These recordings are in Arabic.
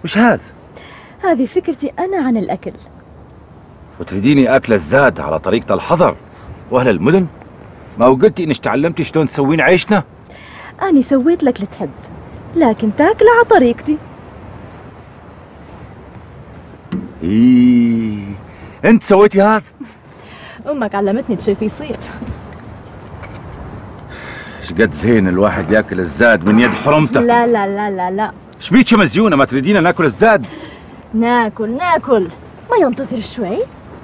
وش هذا؟ هذه فكرتي أنا عن الأكل. وتريديني أكل الزاد على طريقة الحضر وأهل المدن؟ ما هو قلتي إنك تعلمتي شلون تسوين عيشنا؟ أنا سويت لك اللي تحب، لكن تاكل على طريقتي. إيه، أنت سويتي هذا؟ أمك علمتني كيف يصير. شقد زين الواحد ياكل الزاد من يد حرمته. لا لا لا لا لا. شبيك مزيونة ما تريدينا ناكل الزاد؟ ناكل ما ينتظر شوي؟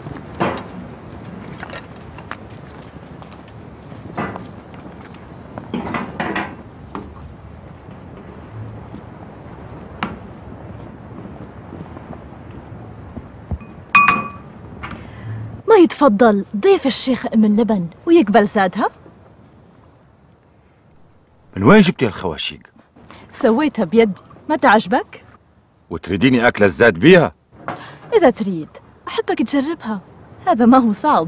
ما يتفضل ضيف الشيخ أم اللبن ويقبل زادها؟ من وين جبتي الخواشيق؟ سويتها بيدي، ما تعجبك؟ وتريديني أكل الزاد بيها؟ إذا تريد أحبك تجربها، هذا ما هو صعب.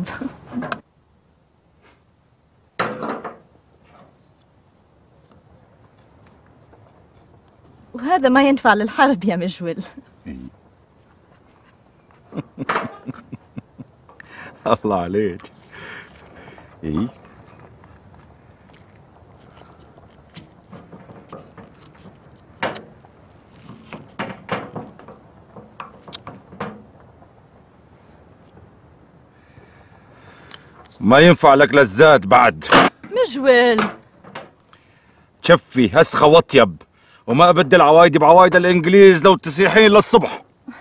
وهذا ما ينفع للحرب يا مجول. الله عليك. إيه؟ ما ينفع لك لزات بعد. مجول شفي هسخة وطيب، وما أبدل عوايدي بعوايد الإنجليز لو تسيحين للصبح.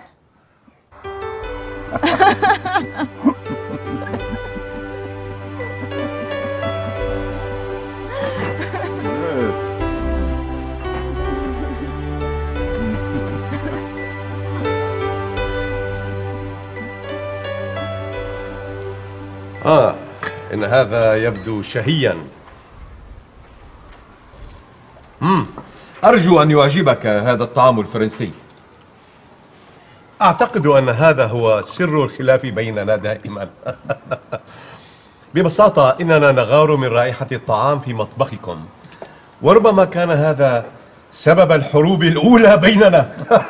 إن هذا يبدو شهيا. أرجو أن يعجبك هذا الطعام الفرنسي. أعتقد أن هذا هو سر الخلاف بيننا دائما. ببساطة إننا نغار من رائحة الطعام في مطبخكم، وربما كان هذا سبب الحروب الأولى بيننا.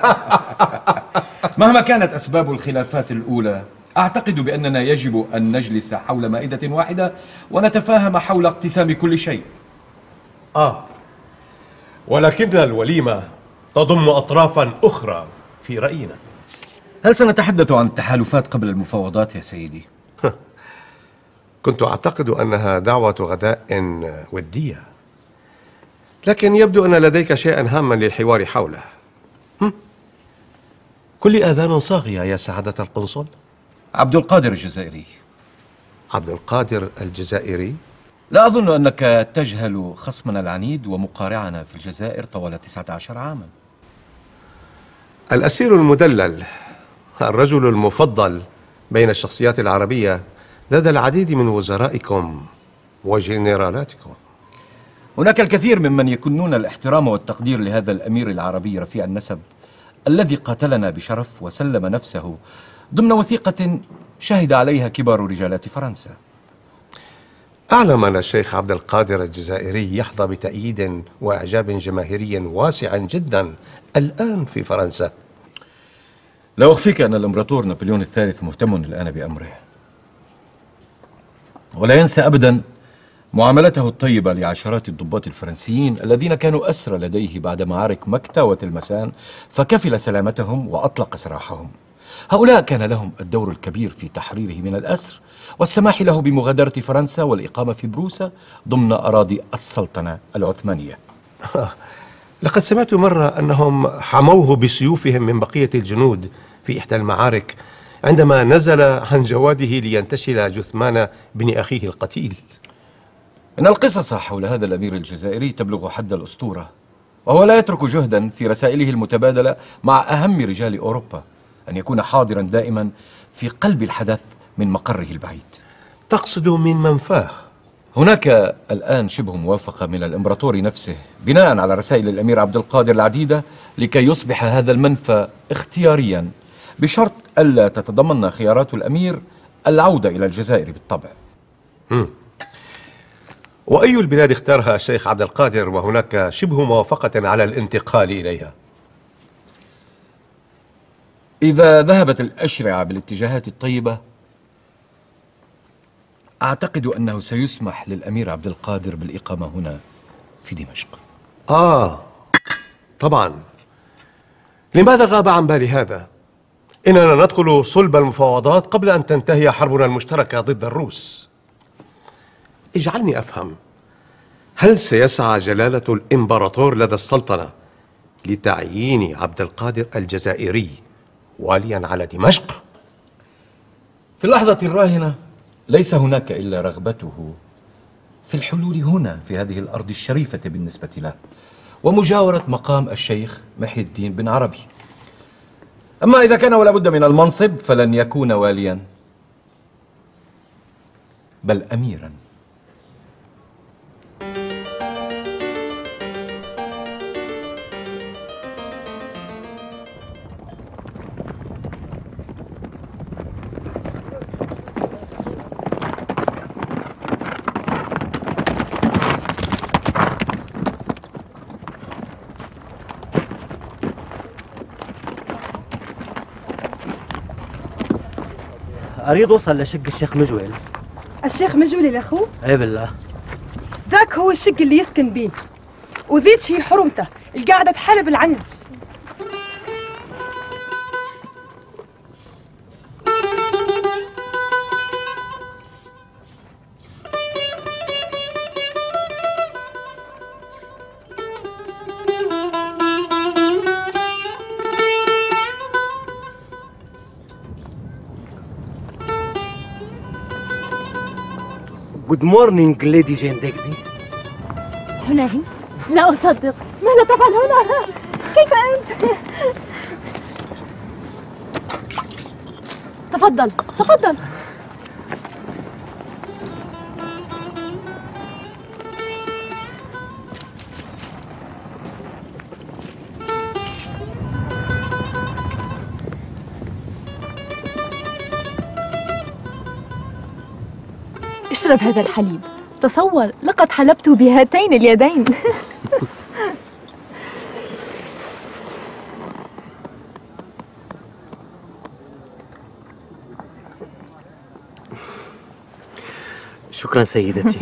مهما كانت أسباب الخلافات الأولى، أعتقد بأننا يجب أن نجلس حول مائدة واحدة ونتفاهم حول اقتسام كل شيء. ولكن الوليمة تضم أطرافا أخرى في رأينا. هل سنتحدث عن التحالفات قبل المفاوضات يا سيدي؟ كنت أعتقد أنها دعوة غداء ودية، لكن يبدو أن لديك شيئا هاما للحوار حوله. كل آذان صاغية يا سعادة القنصل. عبد القادر الجزائري. عبد القادر الجزائري؟ لا أظن أنك تجهل خصمنا العنيد ومقارعنا في الجزائر طوال 19 عاما. الأسير المدلل، الرجل المفضل بين الشخصيات العربية لدى العديد من وزرائكم وجنرالاتكم. هناك الكثير ممن يكنون الاحترام والتقدير لهذا الأمير العربي رفيع النسب الذي قاتلنا بشرف وسلم نفسه ضمن وثيقة شهد عليها كبار رجالات فرنسا. أعلم أن الشيخ عبد القادر الجزائري يحظى بتأييد وإعجاب جماهيري واسع جدا الآن في فرنسا. لا أخفيك أن الإمبراطور نابليون الثالث مهتم الآن بأمره، ولا ينسى أبدا معاملته الطيبة لعشرات الضباط الفرنسيين الذين كانوا أسرى لديه بعد معارك مكتا وتلمسان، فكفل سلامتهم وأطلق سراحهم. هؤلاء كان لهم الدور الكبير في تحريره من الأسر والسماح له بمغادرة فرنسا والإقامة في بروسا ضمن أراضي السلطنة العثمانية. لقد سمعت مرة أنهم حموه بسيوفهم من بقية الجنود في إحدى المعارك عندما نزل عن جواده لينتشل جثمان ابن أخيه القتيل. إن القصص حول هذا الأمير الجزائري تبلغ حد الأسطورة، وهو لا يترك جهدا في رسائله المتبادلة مع أهم رجال أوروبا أن يكون حاضرا دائما في قلب الحدث من مقره البعيد. تقصد من منفاه؟ هناك الآن شبه موافقة من الإمبراطور نفسه بناء على رسائل الأمير عبد القادر العديدة لكي يصبح هذا المنفى اختياريا، بشرط ألا تتضمن خيارات الأمير العودة إلى الجزائر بالطبع. وأي البلاد اختارها الشيخ عبد القادر وهناك شبه موافقة على الانتقال إليها؟ إذا ذهبت الأشرعة بالاتجاهات الطيبة أعتقد أنه سيسمح للأمير عبد القادر بالإقامة هنا في دمشق. طبعا. لماذا غاب عن بالي هذا؟ إننا ندخل صلب المفاوضات قبل أن تنتهي حربنا المشتركة ضد الروس. اجعلني أفهم، هل سيسعى جلالة الإمبراطور لدى السلطنة لتعيين عبد القادر الجزائري واليا على دمشق؟ في اللحظة الراهنة ليس هناك إلا رغبته في الحلول هنا في هذه الأرض الشريفة بالنسبة له، ومجاورة مقام الشيخ محي الدين بن عربي. أما إذا كان ولا بد من المنصب فلن يكون واليا بل أميرا. أريد أوصل لشق الشيخ مجول. الشيخ مجول الأخو؟ أي بالله. ذاك هو الشق اللي يسكن بيه، وذيك هي حرمته القاعدة تحلب العنز. Good morning, Lady Jane Digby. حنين، لا أصدق. ماذا تفعل هنا؟ كيف أنت؟ تفضل تفضل. اشرب هذا الحليب. تصور، لقد حلبت بهاتين اليدين. شكرا سيدتي.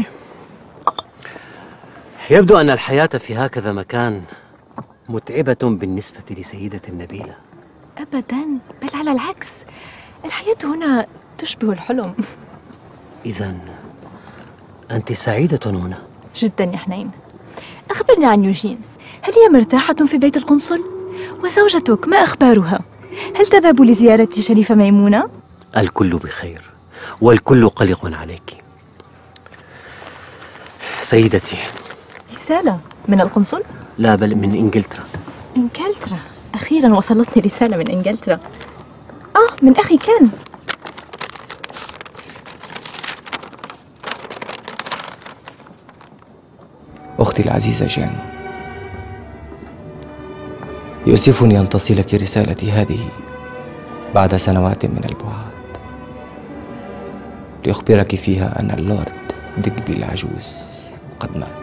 يبدو أن الحياة في هكذا مكان متعبة بالنسبة لسيدتي النبيلة. أبداً، بل على العكس، الحياة هنا تشبه الحلم. إذن أنت سعيدة هنا؟ جدا يا حنين. أخبرني عن يوجين، هل هي مرتاحة في بيت القنصل؟ وزوجتك ما أخبارها؟ هل تذهب لزيارة شريفة ميمونة؟ الكل بخير والكل قلق عليك سيدتي. رسالة من القنصل؟ لا، بل من إنجلترا. إنجلترا؟ أخيرا وصلتني رسالة من إنجلترا. من أخي كان. أختي العزيزة جين، يؤسفني أن تصلك رسالتي هذه بعد سنوات من البعاد، لأخبرك فيها أن اللورد ديجبي العجوز قد مات.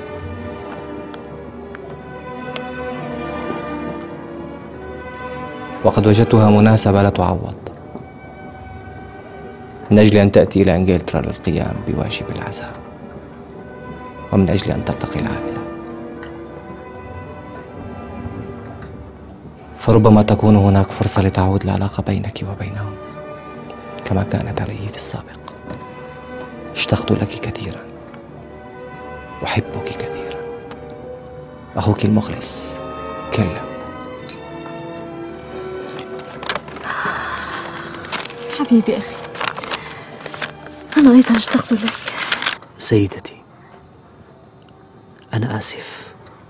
وقد وجدتها مناسبة لا تعوض، من أجل أن تأتي إلى إنجلترا للقيام بواجب العزاء، ومن أجل أن تلتقي العائلة. فربما تكون هناك فرصة لتعود العلاقة بينك وبينهم كما كانت عليه في السابق. اشتقت لك كثيرا، أحبك كثيرا. أخوك المخلص كلم. حبيبي أخي، أنا أيضا اشتقت لك. سيدتي، أنا آسف،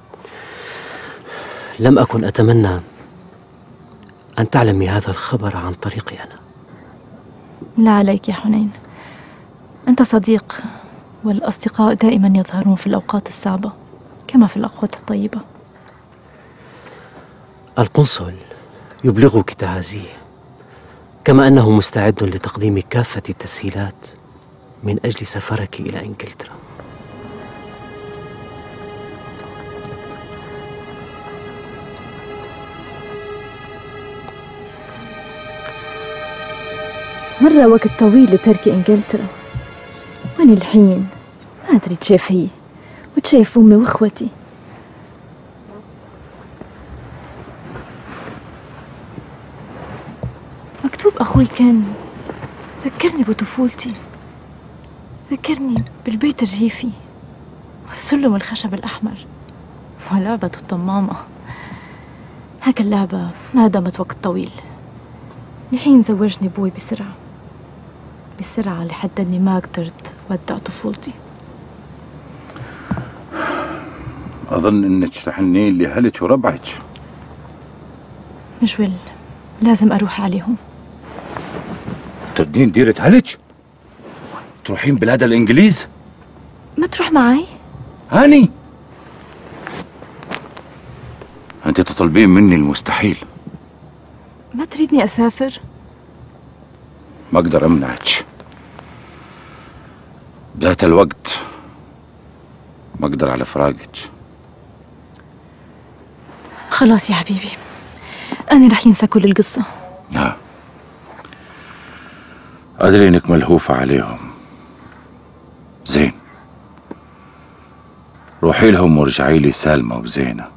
لم أكن أتمنى أن تعلمي هذا الخبر عن طريقي أنا. لا عليك يا حنين، أنت صديق، والأصدقاء دائما يظهرون في الأوقات الصعبة كما في الأوقات الطيبة. القنصل يبلغك تعازيه، كما أنه مستعد لتقديم كافة التسهيلات من أجل سفرك إلى إنجلترا. مرة وقت طويل لترك إنجلترا، وأنا الحين ما أدري تشاف هي وتشاف أمي وإخوتي. مكتوب أخوي كان ذكرني بطفولتي، ذكرني بالبيت الريفي والسلم الخشب الأحمر ولعبة الطمامة. هاك اللعبة ما دامت وقت طويل. الحين زوجني بوي بسرعة لحد أني ما قدرت ودع طفولتي. أظن إنك تحنين لأهلك وربعك. مجول، لازم أروح عليهم. تردين ديرة أهلك؟ تروحين بلاد الإنجليز؟ ما تروح معي؟ هاني، أنت تطلبين مني المستحيل. ما تريدني أسافر؟ ما أقدر أمنعك، بذات الوقت ما أقدر على فراقك. خلاص يا حبيبي، أنا رح ينسى كل القصة. لا، أدري إنك ملهوفة عليهم. زين، روحي لهم وارجعي لي سالمة وبزينة،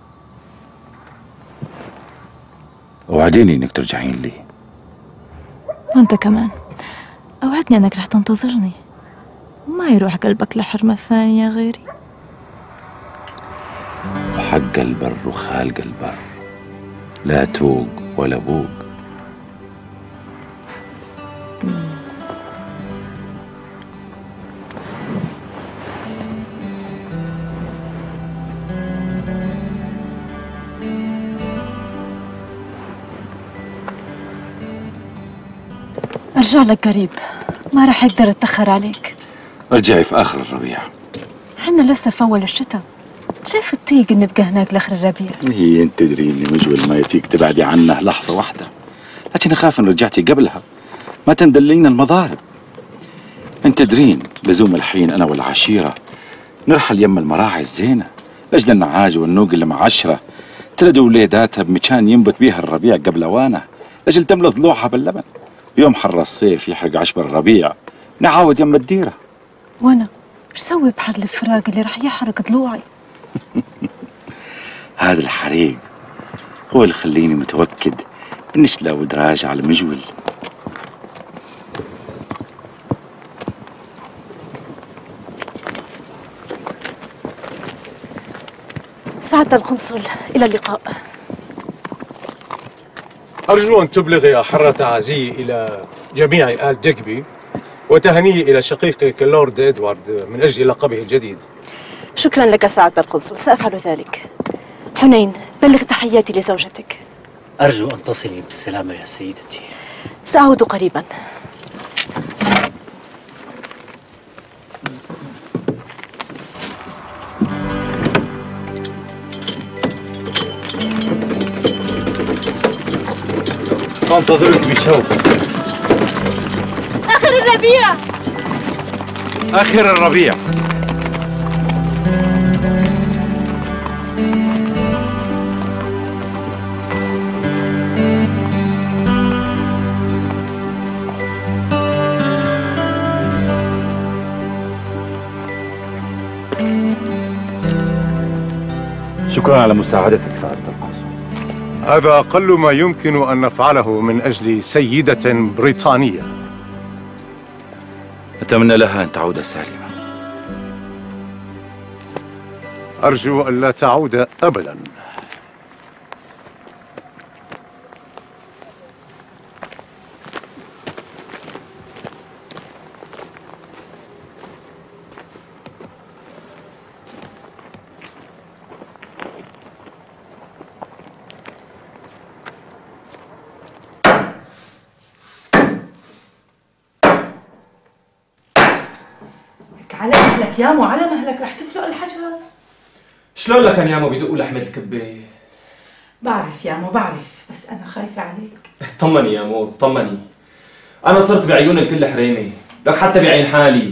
وعديني إنك ترجعين لي. وأنت كمان أوعدني أنك رح تنتظرني وما يروح قلبك لحرمة ثانية غيري. وحق البر وخالق البر لا توق ولا بوق. أرجع لك قريب، ما رح أقدر أتأخر عليك. ارجعي في آخر الربيع. حنا لسه في أول الشتاء، شايف الطيق نبقى هناك لآخر الربيع. هي انت تدري اني مجول ما يتيك تبعدي عنه لحظة واحدة، لكن أخاف إن رجعتي قبلها ما تندلين المضارب. انت تدرين لزوم الحين أنا والعشيرة نرحل يم المراعي الزينة لأجل النعاج والنوق اللي معشرة تلد وليداتها بمكان ينبت بيها الربيع قبل أوانه، لأجل تملى ضلوعها باللبن. يوم حر الصيف يحرق عشب الربيع نعاود يم الديرة. وأنا إيش سوي بحر الفراق اللي رح يحرق ضلوعي؟ هذا الحريق هو اللي خليني متوكد إنش لا ود راجع على مجول. سعادة القنصل، إلى اللقاء. أرجو أن تبلغي حر تعازي إلى جميع آل ديكبي وتهنيه إلى شقيقك اللورد إدوارد من أجل لقبه الجديد. شكرا لك سعادة القنصل، سأفعل ذلك. حنين، بلغ تحياتي لزوجتك. أرجو أن تصلي بالسلامة يا سيدتي. سأعود قريبا. أنتظرك بشوق. آخر الربيع، آخر الربيع. شكرا على مساعدتك سعادة القنصل. هذا أقل ما يمكن أن نفعله من أجل سيدة بريطانية. أتمنى لها أن تعود سالمة. أرجو أن لا تعود أبداً. على مهلك يامو، على مهلك، رح تفلق الحجر. شلون لك كان يامو بدقوا لحمة الكبة؟ بعرف يامو بعرف، بس أنا خايفة عليك. طمني يامو طمني، أنا صرت بعيون الكل حريمة، لك حتى بعين حالي.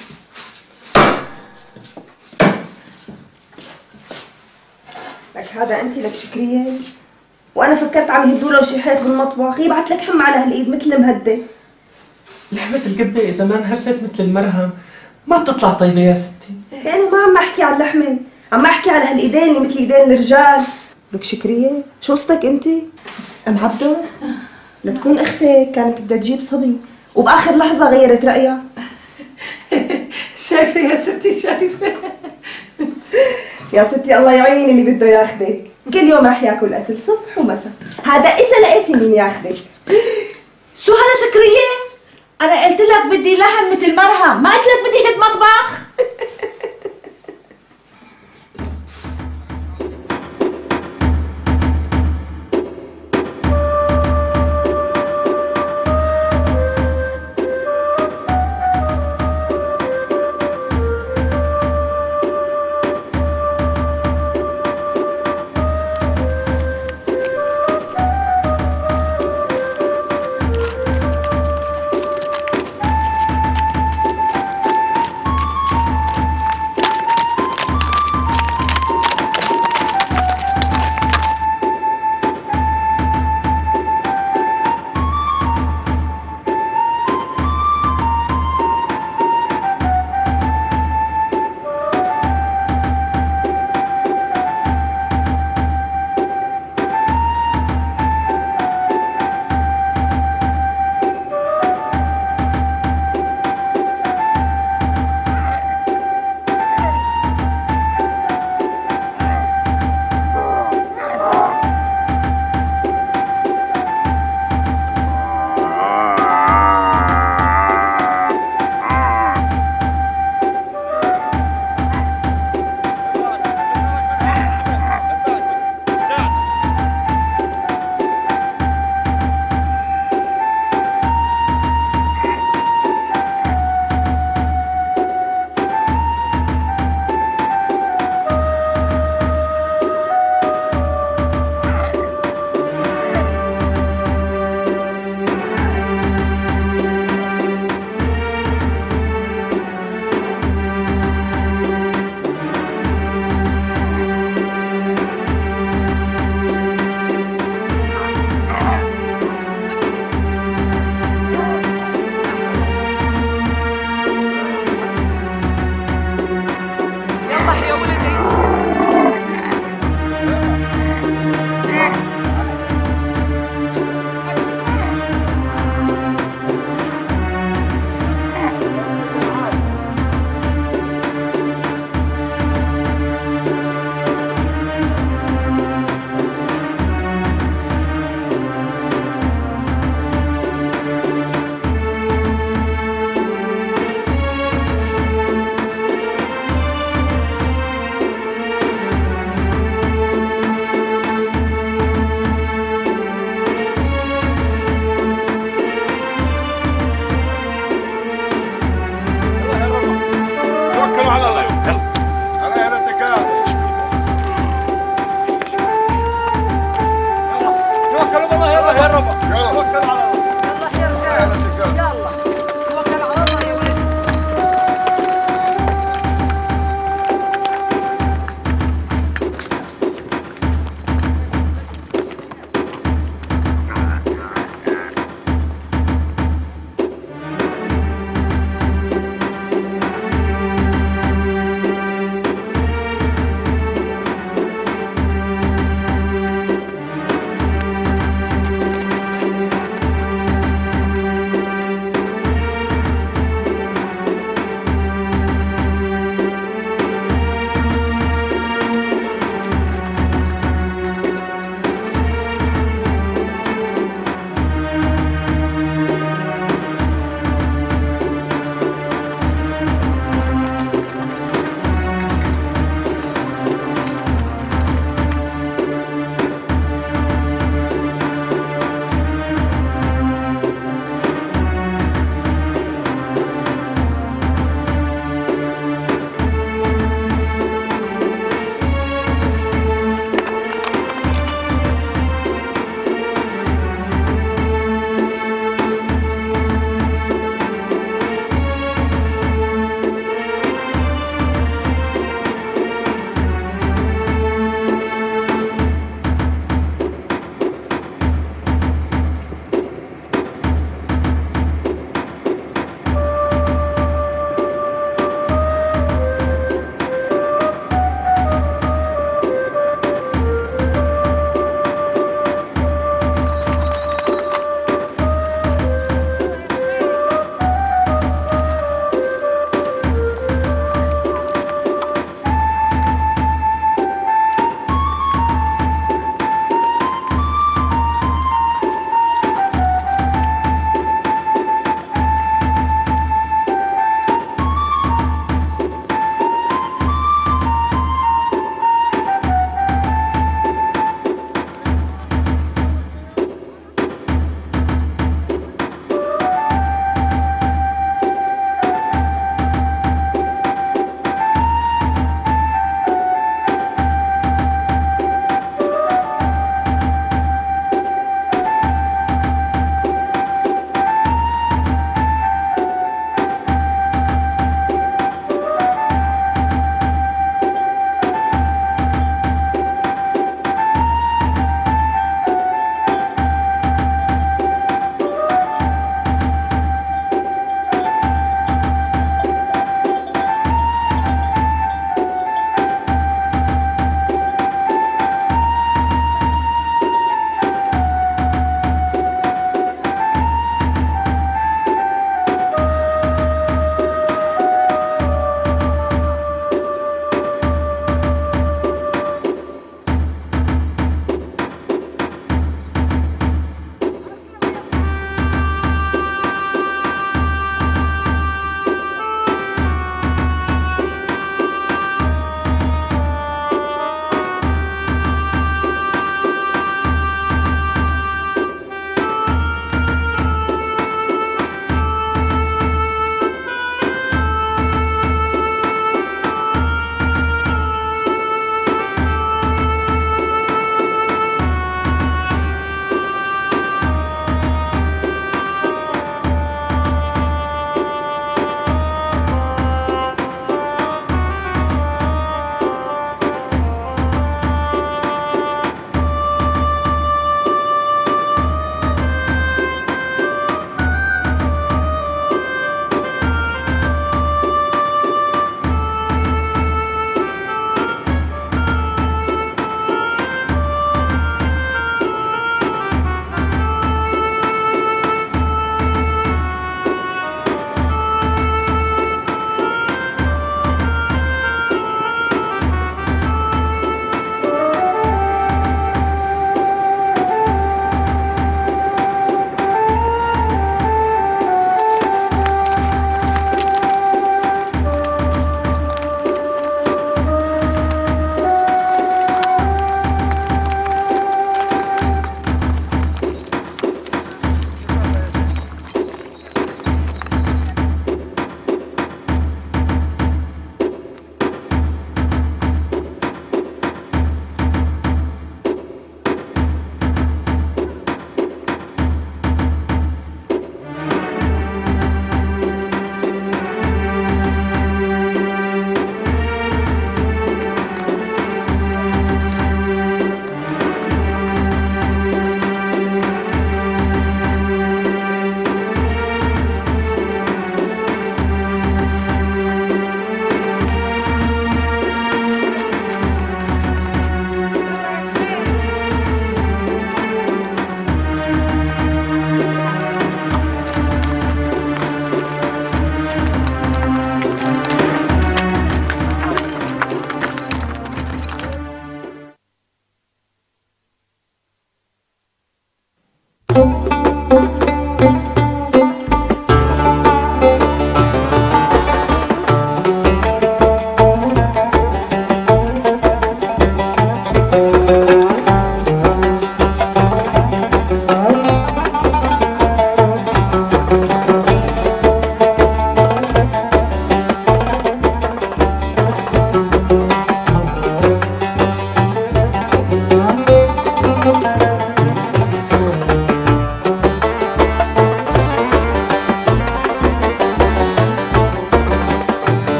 لك هذا أنت لك شكرية، وأنا فكرت عم يهدوا له شي حيط بالمطبخ يبعت لك حمى على هالإيد مثل المهدة. لحمة القبة إذا ما انهرست مثل المرهم ما بتطلع طيبة يا ستي. أنا ما عم أحكي على اللحمة، عم أحكي على هالإيدين اللي مثل إيدين الرجال. لك شكرية، شو قصتك أنت؟ أم عبدو؟ لتكون أختك كانت بدها تجيب صبي وبآخر لحظة غيرت رأيها. شايفة يا ستي شايفة. يا ستي الله يعين اللي بده ياخذك، كل يوم رح ياكل قتل صبح ومساء، هذا إذا لقيتي مين ياخذك. شو هذا سكرية؟ أنا قلت لك بدي لحم مثل مرهم، ما قلت لك بدي هد مطبخ.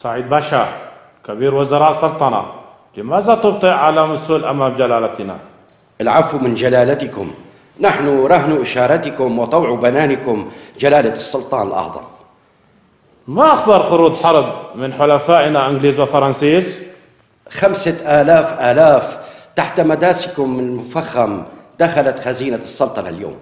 سعيد باشا كبير وزراء سلطنة، لماذا تبطئ على السؤال أمام جلالتنا؟ العفو من جلالتكم، نحن رهن إشارتكم وطوع بنانكم جلالة السلطان الأعظم. ما أخبر خروج حرب من حلفائنا إنجليز وفرنسيس؟ 5000 تحت مداسكم المفخم دخلت خزينة السلطنة اليوم.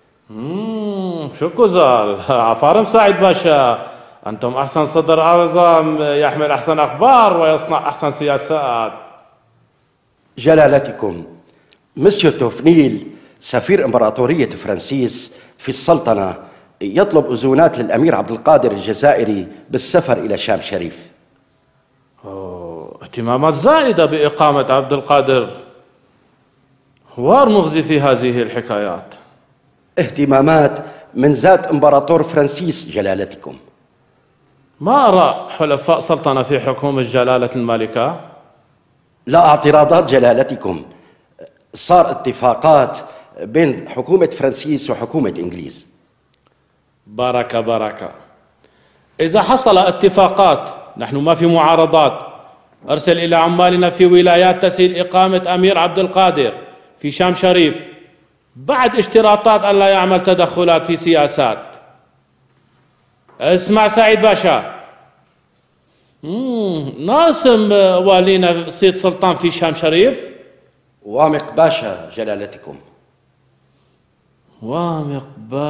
شو زال عفارم سعيد باشا، أنتم أحسن صدر أعظم يحمل أحسن أخبار ويصنع أحسن سياسات. جلالتكم، مسيو توفنيل سفير إمبراطورية فرنسيس في السلطنة يطلب أذونات للأمير عبد القادر الجزائري بالسفر إلى شام شريف. اهتمامات زائدة بإقامة عبد القادر، وار مغزي في هذه الحكايات. اهتمامات من ذات إمبراطور فرنسيس جلالتكم. ما أرى حلفاء سلطنة في حكومة جلالة الملكة؟ لا اعتراضات جلالتكم، صار اتفاقات بين حكومة فرنسيس وحكومة إنجليز. بركة. إذا حصل اتفاقات نحن ما في معارضات. أرسل إلى عمالنا في ولايات تسهيل إقامة أمير عبد القادر في شام شريف، بعد اشتراطات أن لا يعمل تدخلات في سياسات. اسمع سعيد باشا، ناصم والينا صيد سلطان في شام شريف. وامق باشا جلالتكم. وامق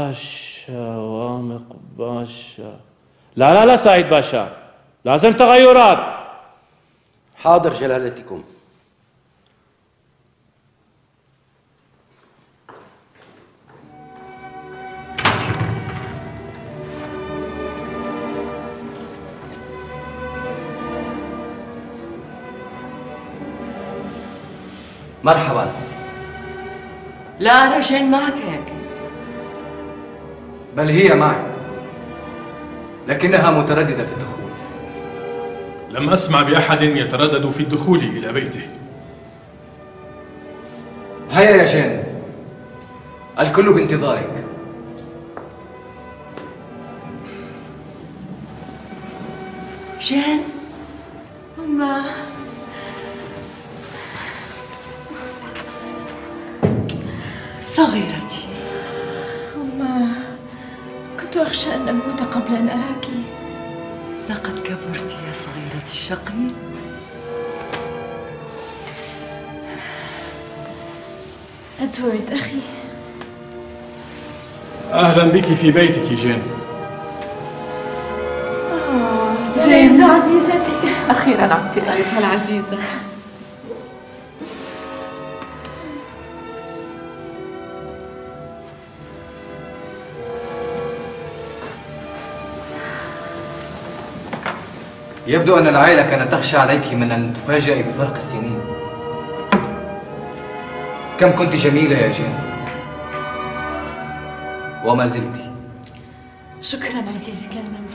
باشا. لا سعيد باشا، لازم تغيرات. حاضر جلالتكم. مرحبا. لا أرى جين معك يا كين. بل هي معي، لكنها مترددة في الدخول. لم أسمع بأحد يتردد في الدخول إلى بيته. هيا يا جين، الكل بانتظارك. جين، أما صغيرتي، أما كنت أخشى أن أموت قبل أن أراك. لقد كبرت يا صغيرتي الشقي. أدوارد أخي. أهلا بك في بيتك جين. جين عزيزتي، أخيرا عدت إليك العزيزة. يبدو أن العائلة كانت تخشى عليك من أن تفاجئي بفرق السنين. كم كنت جميلة يا جين، وما زلت. شكرا عزيزي كلم.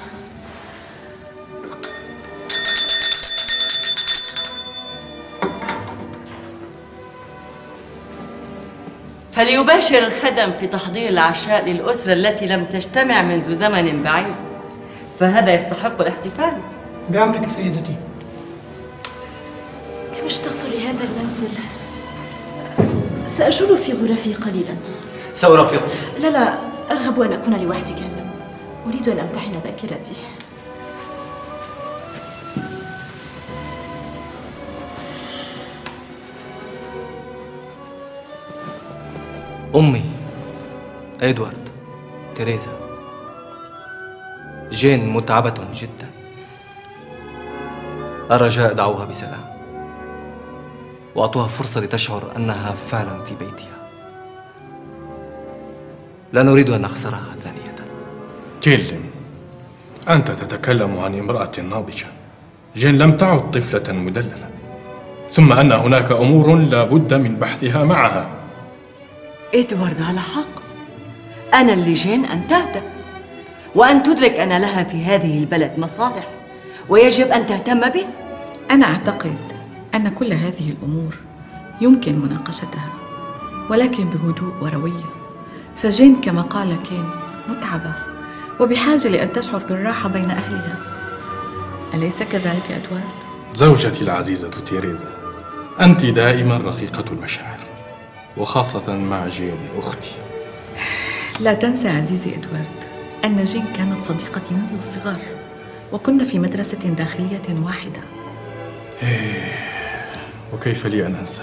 فليباشر الخدم في تحضير العشاء للأسرة التي لم تجتمع منذ زمن بعيد، فهذا يستحق الاحتفال. بأمرك سيدتي. كم اشتقت لهذا المنزل. سأجول في غرفي قليلا. سأرافقك. لا، أرغب أن أكون لوحدي كلم. أريد أن أمتحن ذاكرتي. أمي، إدوارد، تيريزا، جين متعبة جدا. الرجاء دعوها بسلام، وأعطوها فرصة لتشعر أنها فعلا في بيتها. لا نريد أن نخسرها ثانية. كيلن، أنت تتكلم عن امرأة ناضجة. جين لم تعد طفلة مدللة، ثم أن هناك أمور لا بد من بحثها معها. إدوارد على حق. أنا اللي جين أن تهدأ، وأن تدرك أن لها في هذه البلد مصالح ويجب أن تهتم به. أنا أعتقد أن كل هذه الأمور يمكن مناقشتها، ولكن بهدوء وروية. فجين كما قال كين متعبة وبحاجة لأن تشعر بالراحة بين أهلها. أليس كذلك إدوارد؟ زوجتي العزيزة تيريزا، أنت دائما رقيقة المشاعر، وخاصة مع جين أختي. لا تنسى عزيزي إدوارد أن جين كانت صديقتي منذ الصغر، وكنا في مدرسة داخلية واحدة. وكيف لي أن أنسى؟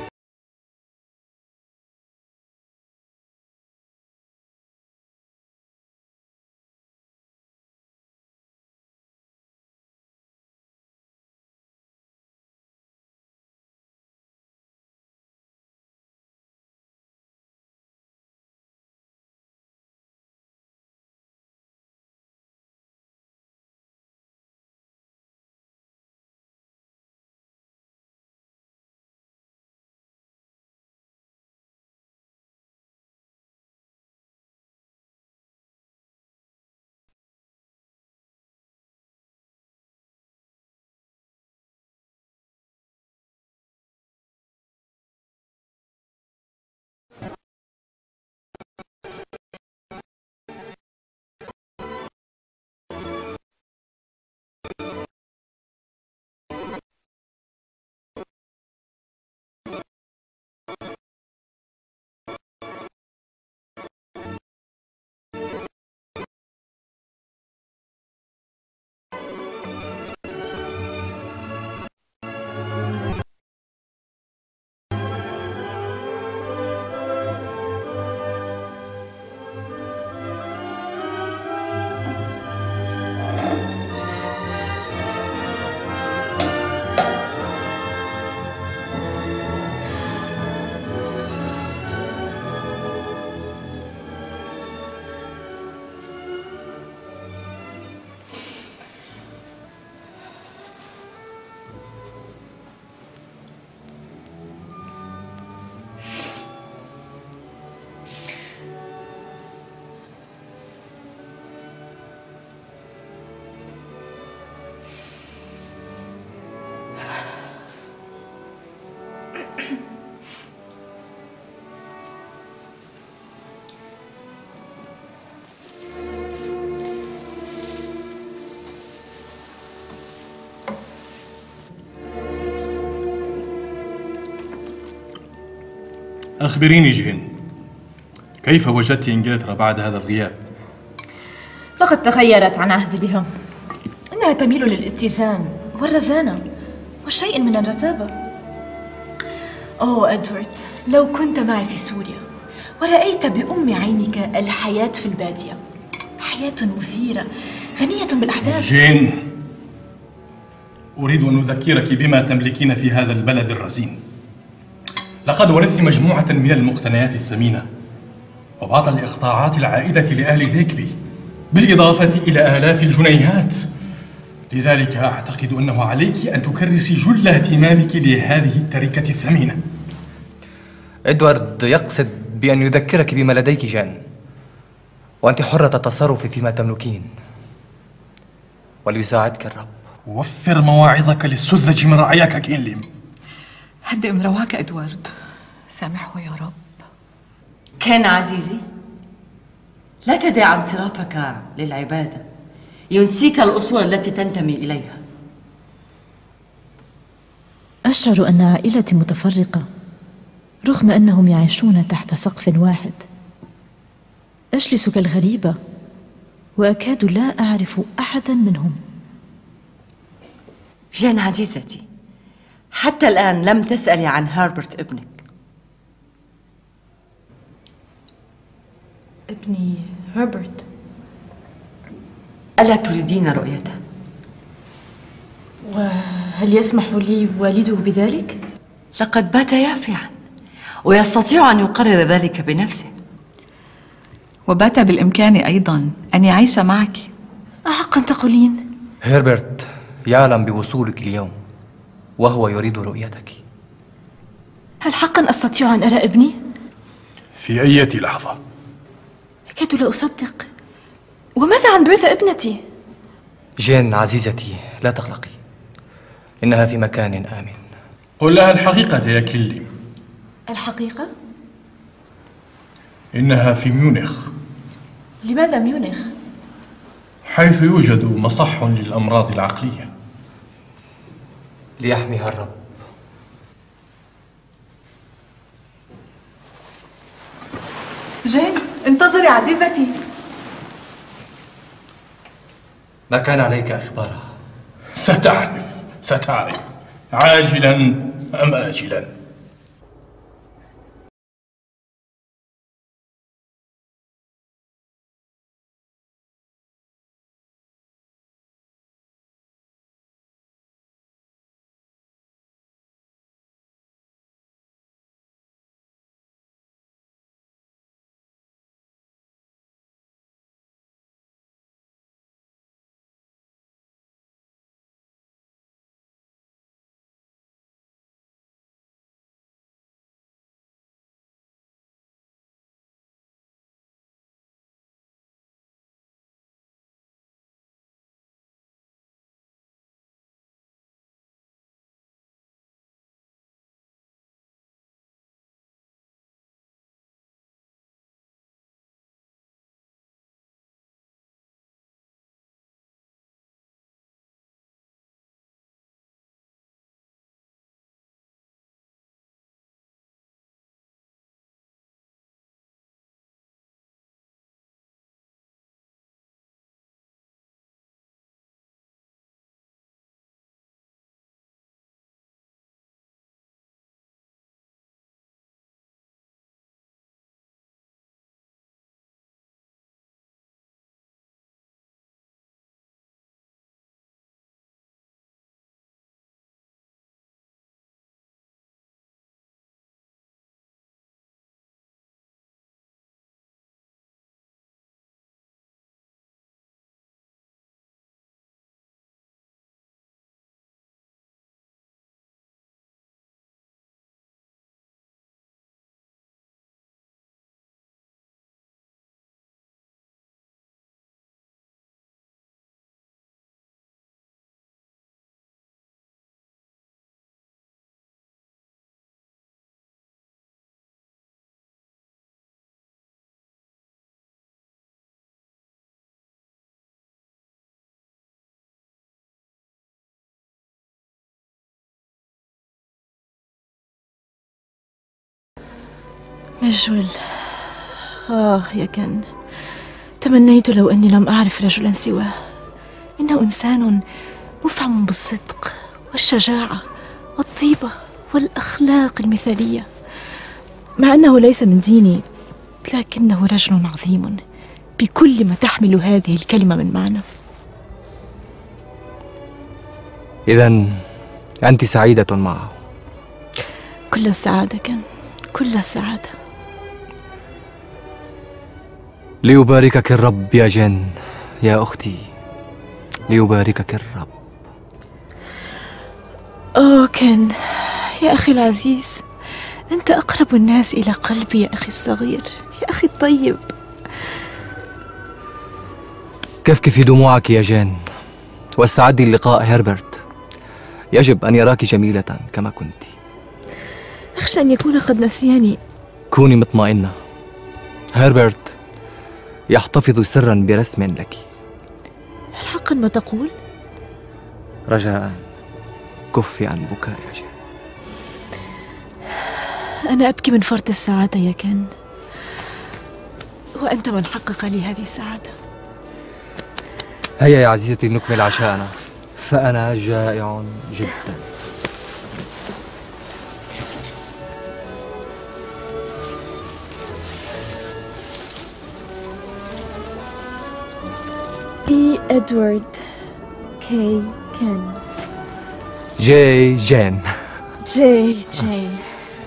أخبريني جين، كيف وجدت إنجلترا بعد هذا الغياب؟ لقد تغيرت عن عهدي بها. إنها تميل للاتزان والرزانة وشيء من الرتابة. أوه إدوارد، لو كنت معي في سوريا ورأيت بأم عينك الحياة في البادية، حياة مثيرة غنية بالأحداث. جين، أريد أن أذكرك بما تملكين في هذا البلد الرزين. لقد ورثت مجموعة من المقتنيات الثمينة وبعض الإقطاعات العائدة لأهل ديكبي، بالإضافة إلى آلاف الجنيهات. لذلك أعتقد أنه عليك أن تكرسي جل اهتمامك لهذه التركة الثمينة. إدوارد يقصد بأن يذكرك بما لديك جان، وأنت حرة التصرف فيما تملكين، وليساعدك الرب. وفر مواعظك للسذج من رعاياك كينليم. هدئ من رواك إدوارد، سامحه يا رب. كان عزيزي، لا تدع انصرافك للعبادة ينسيك الأصول التي تنتمي إليها. أشعر أن عائلتي متفرقة رغم أنهم يعيشون تحت سقف واحد. أجلس كالغريبة وأكاد لا أعرف أحدا منهم. جان عزيزتي، حتى الآن لم تسألي عن هربرت ابنك. ابني هربرت؟ ألا تريدين رؤيته؟ وهل يسمح لي والده بذلك؟ لقد بات يافعا ويستطيع أن يقرر ذلك بنفسه. وبات بالإمكان أيضا أن يعيش معك. أحقا تقولين؟ هربرت يعلم بوصولك اليوم وهو يريد رؤيتك. هل حقا أستطيع أن أرى ابني؟ في أي لحظة. أكاد لا أصدق. وماذا عن بيرثا ابنتي؟ جين عزيزتي، لا تقلقي، إنها في مكان آمن. قل لها الحقيقة يا كيليم. الحقيقة؟ إنها في ميونخ. لماذا ميونخ؟ حيث يوجد مصح للأمراض العقلية. ليحميها الرب. جين، انتظري عزيزتي. ما كان عليك إخبارها؟ ستعرف عاجلا أم آجلا. مجول، يا كن، تمنيت لو أني لم أعرف رجلا سواه. إنه إنسان مفعم بالصدق والشجاعة والطيبة والأخلاق المثالية. مع أنه ليس من ديني، لكنه رجل عظيم بكل ما تحمل هذه الكلمة من معنى. إذن أنت سعيدة معه؟ كل السعادة كن، كل السعادة. ليباركك الرب يا جن، يا أختي، ليباركك الرب. كن، يا أخي العزيز، أنت أقرب الناس إلى قلبي يا أخي الصغير، يا أخي الطيب. كفكفي دموعك يا جين، واستعدي للقاء هربرت. يجب أن يراك جميلة كما كنت. أخشى أن يكون قد نسياني. كوني مطمئنة، هربرت يحتفظ سرا برسم لك. هل حقا ما تقول؟ رجاء كفي عن بكاء يا جين. أنا أبكي من فرط السعادة يا كن، وأنت من حقق لي هذه السعادة. هيا يا عزيزتي نكمل عشاءنا، فأنا جائع جدا. بي إدوارد، كي كن، جي جين، جي جين.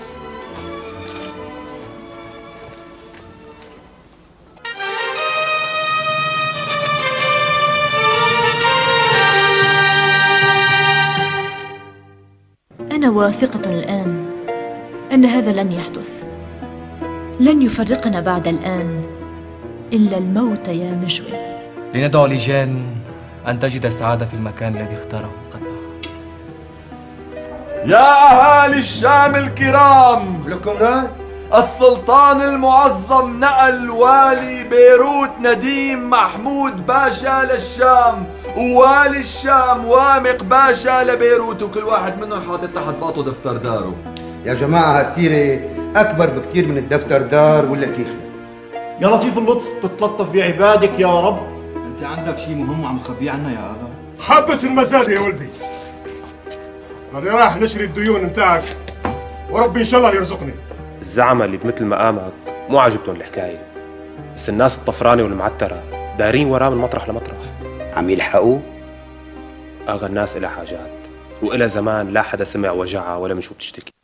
أنا واثقة الآن أن هذا لن يحدث. لن يفرقنا بعد الآن إلا الموت يا مجول. لندعو لجين أن تجد سعادة في المكان الذي اختاره قلبها. يا أهالي الشام الكرام، لكم نار. السلطان المعظم نقل والي بيروت نديم محمود باشا للشام، ووالي الشام وامق باشا لبيروت، وكل واحد منهم حاطط تحت باطه دفتر داره. يا جماعة هالسيرة أكبر بكتير من الدفتر دار ولا الكيخة. يا لطيف اللطف تتلطف بعبادك يا رب. انت عندك شيء مهم عم تخبيه عنا يا اغا؟ حبس المزاد يا ولدي، أنا رايح نشري الديون نتاعك وربي إن شاء الله يرزقني. الزعمة اللي بمثل مقامك مو عاجبتهم الحكاية، بس الناس الطفرانة والمعترة دارين وراه من مطرح لمطرح. عم يلحقوا؟ أغا الناس إلها حاجات وإلها زمان لا حدا سمع وجعها ولا من شو بتشتكي.